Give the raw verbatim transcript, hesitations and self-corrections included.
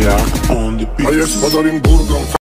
Yeah, on the beat. A jest pod Orynburgą.